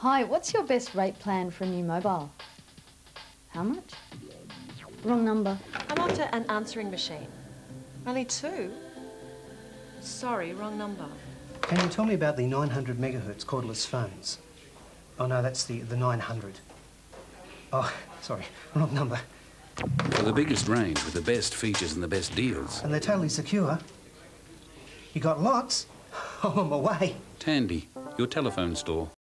Hi, what's your best rate plan for a new mobile? How much? Wrong number. I'm onto an answering machine. Only 2? Sorry, wrong number. Can you tell me about the 900 megahertz cordless phones? Oh no, that's the 900. Oh, sorry, wrong number. For the biggest range with the best features and the best deals. And they're totally secure. You got lots? Oh, I'm away. Tandy, your telephone store.